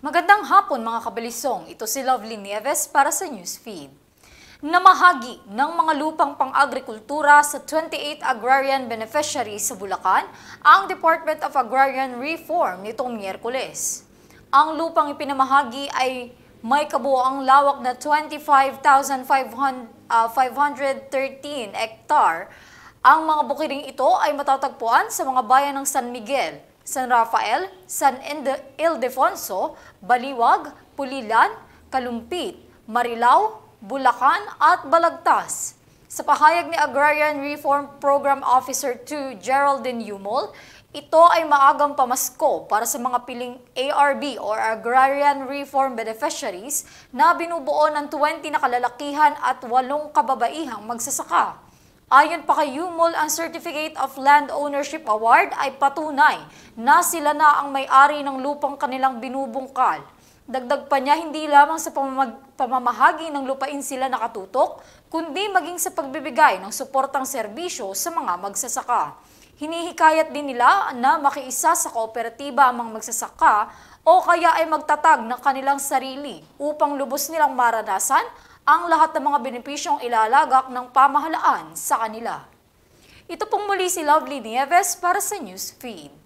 Magandang hapon mga kabalisong, ito si Lovely Nieves para sa Newsfeed. Namahagi ng mga lupang pang-agrikultura sa 28 agrarian beneficiaries sa Bulacan ang Department of Agrarian Reform nitong Miyerkules. Ang lupang ipinamahagi ay may kabuoang lawak na 25,513 hektar. Ang mga bukiring ito ay matatagpuan sa mga bayan ng San Miguel, San Rafael, San Ildefonso, Baliwag, Pulilan, Kalumpit, Marilao, Bulacan at Balagtas. Sa pahayag ni Agrarian Reform Program Officer 2 Geraldine Yumol, ito ay maagang pamasko para sa mga piling ARB or Agrarian Reform Beneficiaries na binubuo ng 20 na kalalakihan at 8 kababaihang magsasaka. Ayon pa kay Yumol, ang Certificate of Land Ownership Award ay patunay na sila na ang may-ari ng lupang kanilang binubungkal. Dagdag pa niya, hindi lamang sa pamamahagi ng lupain sila nakatutok, kundi maging sa pagbibigay ng suportang serbisyo sa mga magsasaka. Hinihikayat din nila na makiisa sa kooperatiba ang mga magsasaka o kaya ay magtatag ng kanilang sarili upang lubos nilang maranasan ang lahat ng mga benepisyong ilalagak ng pamahalaan sa kanila. Ito pong muli si Lovely Nieves para sa Newsfeed.